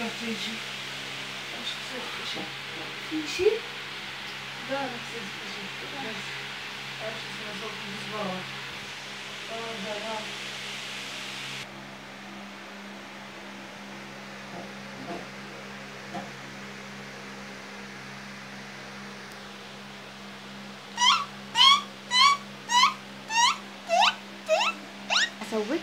تيجي. مش خسرت شيء. في شيء؟ لا ما خسرت شيء. بس عرفت اسمه صوت الزبارة. زمان. أسوي؟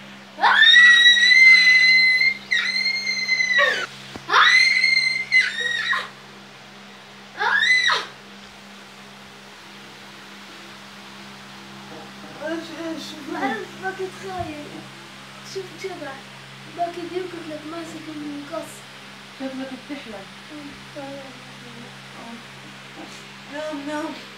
بعرف باكي تخايل شفت شبح باكي بيركض لك ماسك المقص. شكلك بتحلم. نام نام.